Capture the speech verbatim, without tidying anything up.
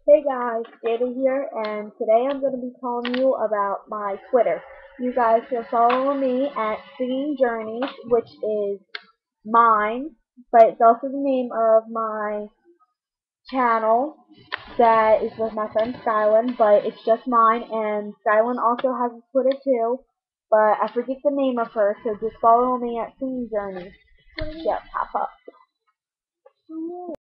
Hey guys, Jada here, and today I'm going to be telling you about my Twitter. You guys can follow me at Singing Journeys, which is mine, but it's also the name of my channel that is with my friend Skylin, but it's just mine, and Skylin also has a Twitter too, but I forget the name of her, so just follow me at Singing Journeys. Yeah, pop up.